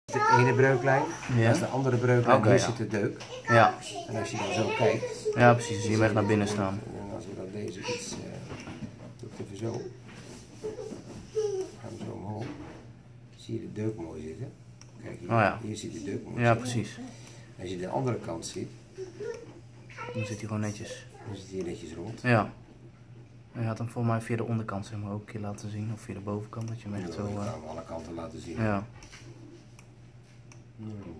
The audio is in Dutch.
De ene breuklijn, Ja. dat is de andere breuklijn, Oké, hier ja. zit de deuk. Ja, En als je dan zo kijkt, ja precies, dan zie je hem echt naar binnen staan. en als we dan deze iets, doe ik even zo, gaan we zo omhoog, zie je de deuk mooi zitten. Kijk hier, Oh ja. hier zit de deuk mooi Ja, zitten. precies. Als je de andere kant ziet, Dan zit hij gewoon netjes. dan zit hij netjes rond. Ja. En je had hem voor mij via de onderkant zeg maar ook een keer laten zien, of via de bovenkant, dat je hem echt Ja, zo... dat gaan we alle kanten laten zien. ja. Ja,